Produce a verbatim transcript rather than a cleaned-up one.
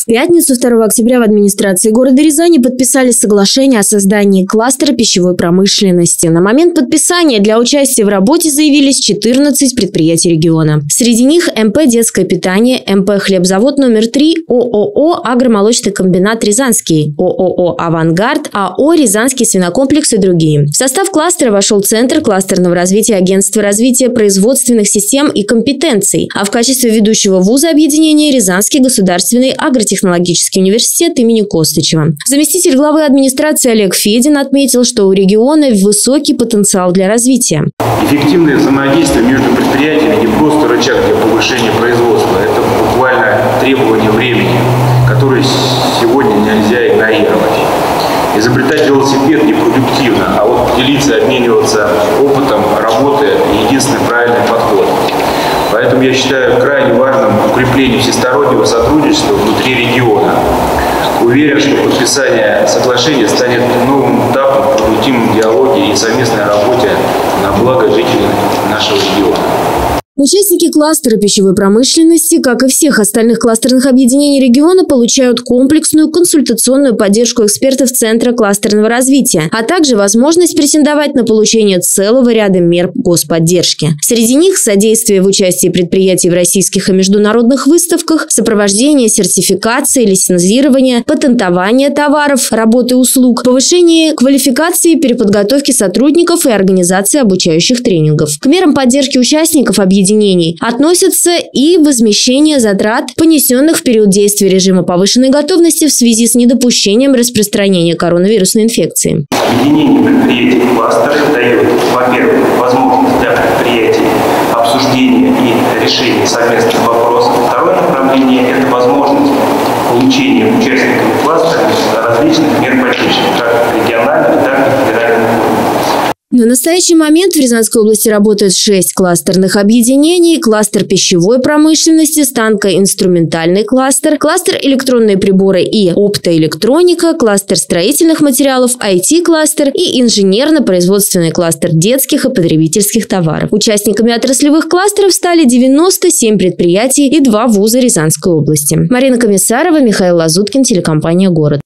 В пятницу, второго октября, в администрации города Рязани подписали соглашение о создании кластера пищевой промышленности. На момент подписания для участия в работе заявились четырнадцать предприятий региона. Среди них эм пэ «Детское питание», эм пэ «Хлебзавод номер три», о о о «Агромолочный комбинат Рязанский», о о о «Авангард», а о «Рязанский свинокомплекс» и другие. В состав кластера вошел Центр кластерного развития Агентства развития производственных систем и компетенций, а в качестве ведущего вуза объединения Рязанский государственный агротехнологический университет имени Костычева. Заместитель главы администрации Олег Федин отметил, что у региона высокий потенциал для развития. Эффективное взаимодействие между предприятиями не просто рычаг для повышения производства, это буквально требование времени, которое сегодня нельзя игнорировать. Изобретать велосипед непродуктивно, а вот делиться, обмениваться опытом работы – единственный правильный подход. Поэтому я считаю крайне важным укрепление всестороннего сотрудничества внутри региона. Уверен, что подписание соглашения станет новым этапом в продуктивном диалоге и совместной работе на благо жителей нашего региона. Участники кластера пищевой промышленности, как и всех остальных кластерных объединений региона, получают комплексную консультационную поддержку экспертов Центра кластерного развития, а также возможность претендовать на получение целого ряда мер господдержки. Среди них содействие в участии предприятий в российских и международных выставках, сопровождение сертификации, лицензирование, патентование товаров, работы и услуг, повышение квалификации, переподготовки сотрудников и организации обучающих тренингов. К мерам поддержки участников объединений относятся и возмещение затрат, понесенных в период действия режима повышенной готовности в связи с недопущением распространения коронавирусной инфекции. Объединение предприятий кластера дает, во-первых, возможность для предприятий обсуждения и решения совместных вопросов. Второе направление – это возможность получения участниками кластера различных мер поддержки, как региональных, так и федеральных уровней. На настоящий момент в Рязанской области работает шесть кластерных объединений: кластер пищевой промышленности, станко-инструментальный кластер, кластер электронные приборы и оптоэлектроника, кластер строительных материалов, ай ти-кластер и инженерно-производственный кластер детских и потребительских товаров. Участниками отраслевых кластеров стали девяносто семь предприятий и два вуза Рязанской области. Марина Комиссарова, Михаил Лазуткин, телекомпания «Город».